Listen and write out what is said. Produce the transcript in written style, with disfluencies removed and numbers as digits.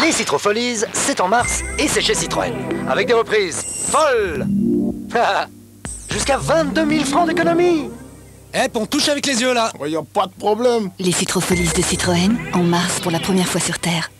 Les Citrofolies, c'est en mars et c'est chez Citroën. Avec des reprises folles. Jusqu'à 22 000 francs d'économie. On touche avec les yeux là. Y a pas de problème. Les Citrofolies de Citroën, en mars pour la première fois sur Terre.